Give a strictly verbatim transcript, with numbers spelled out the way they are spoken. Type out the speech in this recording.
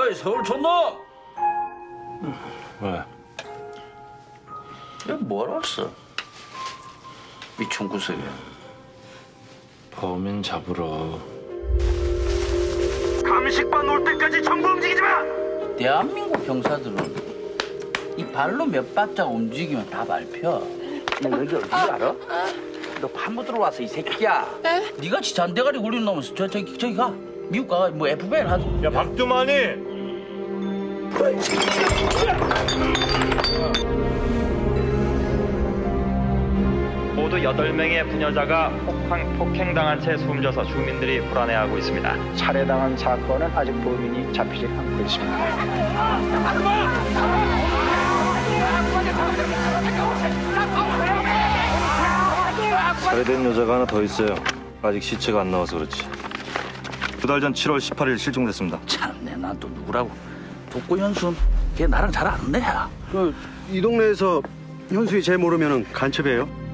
어이 서울 촌놈. 왜? 여기 뭐하러 왔어? 이 총구석에. 범인 잡으러. 감식반 올 때까지 전부 움직이지 마! 대한민국 경사들은 이 발로 몇 발짝 움직이면 다 밟혀. 너 여기 어디 알아? 너 판무 들어와서 이 새끼야. 네가 잔대가리 굴리는 놈은 저 저기 저기 가. 미국 가. 뭐 에프비아이 하지. 야, 박두만이! 모두 여덟 명의 부녀자가 폭행, 폭행당한 채 숨져서 주민들이 불안해하고 있습니다. 살해당한 사건은 아직 범인이 잡히지 않고 있습니다. 살해된 여자가 하나 더 있어요. 아직 시체가 안 나와서 그렇지. 두 달 전 칠월 십팔일 실종됐습니다. 참내 난 또 누구라고. 독고 현순. 걔 나랑 잘 아는데. 그 이 동네에서 현수이 쟤 모르면 간첩이에요?